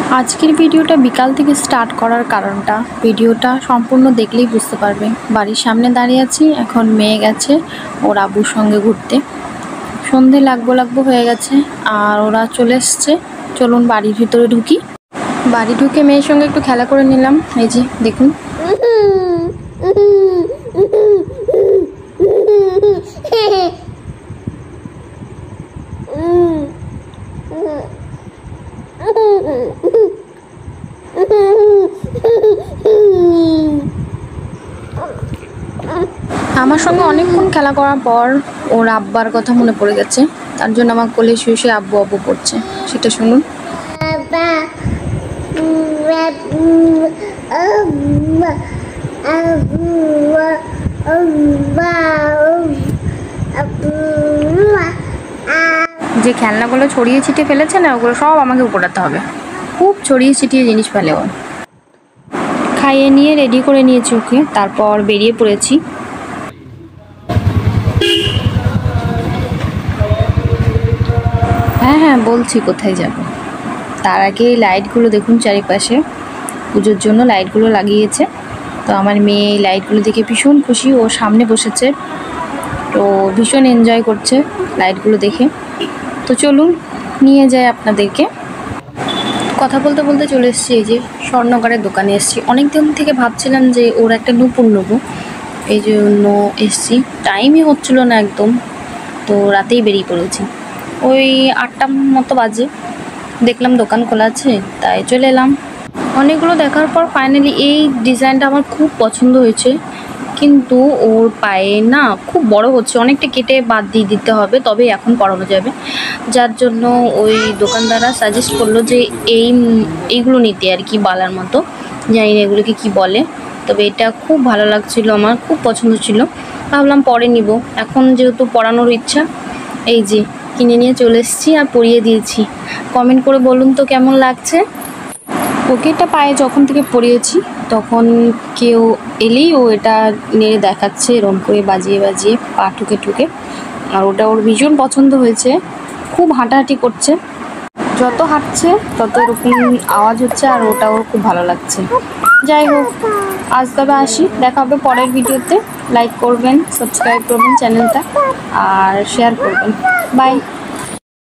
আজকের ভিডিওটা বিকাল থেকে স্টার্ট করার কারণটা ভিডিওটা সম্পূর্ণ দেখলেই বুঝতে পারবেন। বাড়ির সামনে দাঁড়িয়ে আছি, এখন মেয়ে গেছে ওর আব্বুর সঙ্গে ঘুরতে। সন্ধে লাগবো হয়ে গেছে আর ওরা চলে এসছে। চলুন বাড়ির ভিতরে ঢুকি। বাড়ি ঢুকে মেয়ের সঙ্গে একটু খেলা করে নিলাম। এই যে দেখুন, আমার সঙ্গে অনেকক্ষণ খেলা করার পর ওর আব্বার কথা মনে পড়ে গেছে, তার জন্য আমার কোলে শুয়ে শুয়ে আব্বু আব্বু করছে। সেটা শুনুন। যে খেলনাগুলো ছড়িয়ে ছিটিয়ে ফেলেছে না, ওগুলো সব আমাকে উপড়াতে হবে। খুব ছড়িয়ে ছিটিয়ে জিনিস ফেলে ও। খাইয়ে নিয়ে রেডি করে নিয়েছি ওকে, তারপর বেরিয়ে পড়েছি। হ্যাঁ বলছি কোথায় যাব। তার আগে এই লাইটগুলো দেখুন চারিপাশে, পুজোর জন্য লাইটগুলো লাগিয়েছে। তো আমার মেয়ে এই লাইটগুলো দেখে ভীষণ খুশি, ও সামনে বসেছে, তো ভীষণ এনজয় করছে লাইটগুলো দেখে। তো চলুন নিয়ে যাই আপনাদেরকে। কথা বলতে বলতে চলে এসেছি এই যে স্বর্ণকারের দোকানে এসেছি। অনেক দিন থেকে ভাবছিলাম যে ওর একটা নূপুর নেবো, এই জন্য এসেছি। টাইমই হচ্ছিল না একদম, তো রাতেই বেরিয়ে পড়েছি। ওই 8টা মতো বাজে, দেখলাম দোকান খোলা আছে, তাই চলে এলাম। অনেকগুলো দেখার পর ফাইনালি এই ডিজাইনটা আমার খুব পছন্দ হয়েছে, কিন্তু ওর পায়ে না খুব বড় হচ্ছে, অনেকটা কেটে বাদ দিয়ে দিতে হবে, তবে এখন পরানো যাবে। যার জন্য ওই দোকানদাররা সাজেস্ট করলো যে এইগুলো নিতে আর কি, বালার মতো, জানি না এগুলোকে কি বলে, তবে এটা খুব ভালো লাগছিল, আমার খুব পছন্দ ছিল। ভাবলাম পরে নিব, এখন যেহেতু পরানোর ইচ্ছা, এই যে কিনে নিয়ে চলে এসেছি আর পরিয়ে দিয়েছি। কমেন্ট করে বলুন তো কেমন লাগছে। ওকে এটা পায়ে যখন থেকে পরিয়েছি, তখন কেউ এলেই ও এটা নেড়ে দেখাচ্ছে এরকম করে বাজিয়ে বাজিয়ে, পা ঠুকে ঠুকে। আর ওটা ওর ভীষণ পছন্দ হয়েছে, খুব হাঁটাহাঁটি করছে, যত হাঁটছে তত এরকম আওয়াজ হচ্ছে, আর ওটা ওর খুব ভালো লাগছে। যাই হোক, আজ তবে আসি, দেখা হবে পরের ভিডিওতে। লাইক করবেন, সাবস্ক্রাইব করবেন চ্যানেলটা, আর শেয়ার করবেন। বাই।